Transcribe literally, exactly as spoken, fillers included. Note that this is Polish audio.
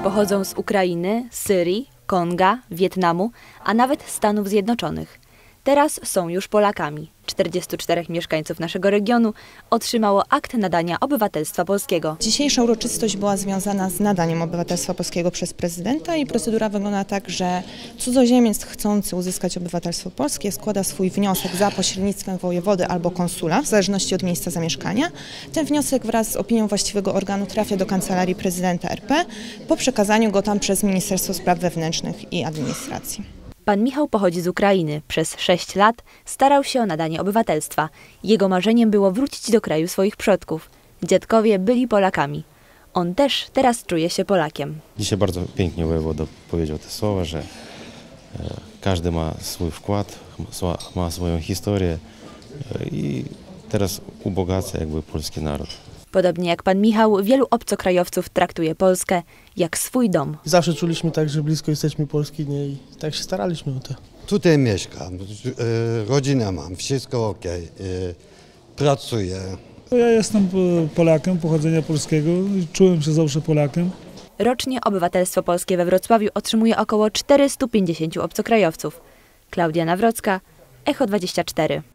pochodzą z Ukrainy, Syrii, Konga, Wietnamu, a nawet Stanów Zjednoczonych. Teraz są już Polakami. czterdziestu czterech mieszkańców naszego regionu otrzymało akt nadania obywatelstwa polskiego. Dzisiejsza uroczystość była związana z nadaniem obywatelstwa polskiego przez prezydenta i procedura wygląda tak, że cudzoziemiec chcący uzyskać obywatelstwo polskie składa swój wniosek za pośrednictwem wojewody albo konsula, w zależności od miejsca zamieszkania. Ten wniosek wraz z opinią właściwego organu trafia do Kancelarii Prezydenta R P po przekazaniu go tam przez Ministerstwo Spraw Wewnętrznych i Administracji. Pan Michał pochodzi z Ukrainy. Przez sześć lat starał się o nadanie obywatelstwa. Jego marzeniem było wrócić do kraju swoich przodków. Dziadkowie byli Polakami. On też teraz czuje się Polakiem. Dzisiaj bardzo pięknie wojewoda powiedział te słowa, że każdy ma swój wkład, ma swoją historię i teraz ubogaca jakby polski naród. Podobnie jak pan Michał, wielu obcokrajowców traktuje Polskę jak swój dom. Zawsze czuliśmy tak, że blisko jesteśmy Polski, nie? I tak się staraliśmy o to. Tutaj mieszkam, rodzinę mam, wszystko ok, pracuję. Ja jestem Polakiem pochodzenia polskiego, czułem się zawsze Polakiem. Rocznie obywatelstwo polskie we Wrocławiu otrzymuje około czterystu pięćdziesięciu obcokrajowców. Klaudia Nawrocka, Echo dwadzieścia cztery.